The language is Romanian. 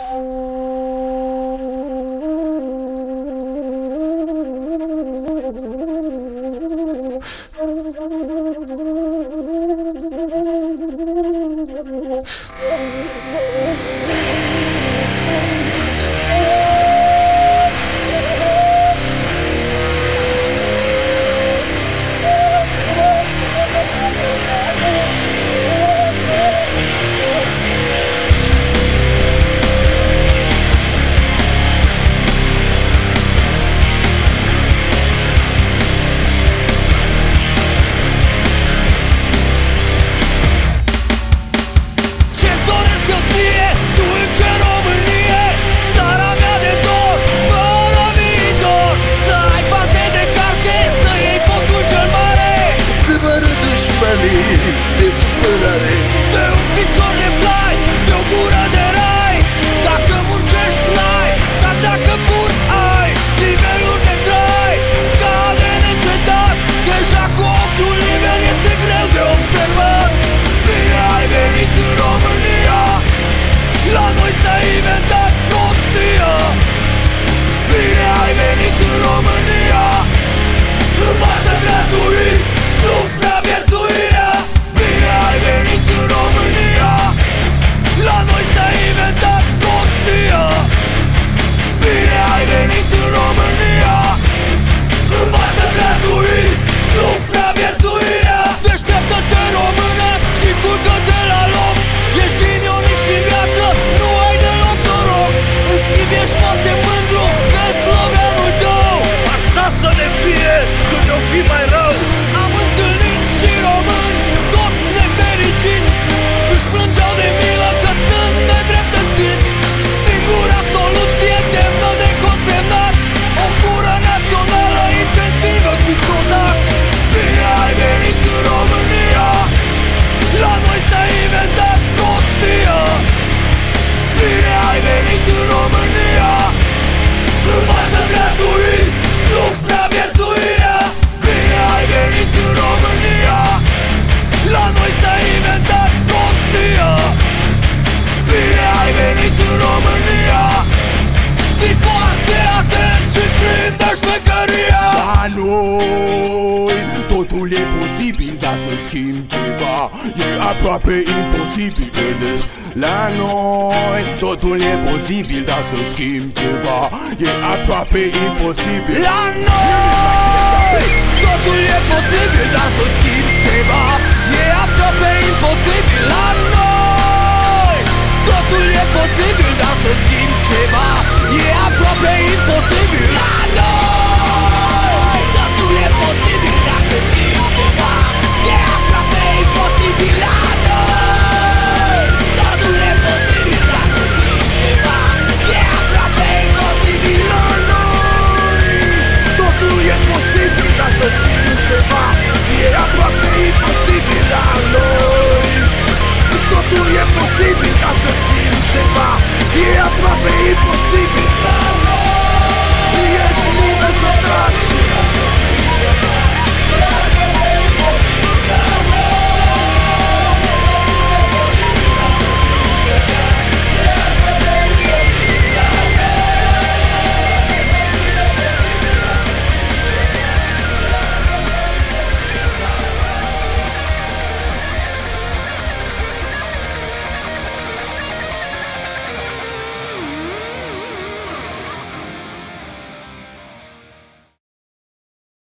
De supărare, pe un picior de plai, pe o gură de rai. Dacă muncești n-ai, dar dacă furi ai niveluri de trai. Scade neîncetat, deja cu ochiul liber este greu de observat. Bine ai venit în România, la noi s-a inventat prostia. Bine ai venit în România, învață gratuit supraviețuirea. Bine ai venit în România, la noi s-a inventat prostia. Bine ai venit în România, învață gratuit supraviețuirea. Deșteaptă-te, română, și culcă-te la loc. Ești ghinionist și în viață nu ai deloc noroc. În schimb ești foarte mândru de sloganul tău. Așa să ne fie când o fi mai rău. Am întâlnit și români toți nefericiți, își plângeau de milă că sunt nedreptățiți. Singura soluție demnă de consemnat, o cură națională intensivă cu Prozac. Bine ai venit în România, la noi s-a inventat prostia. Bine ai venit în România, învață gratuit supraviețuirea. Bine ai venit în România, la noi s-a inventat prostia. Bine ai venit în România, fii foarte atent și prinde șmecheria. la noi totul e posibil, dar să schimbi ceva e aproape imposibil. Vedeți? La noi totul e posibil, dar să schimbi ceva e aproape imposibil. La noi totul e posibil, dar să schimbi ceva e aproape imposibil. La noi totul e posibil,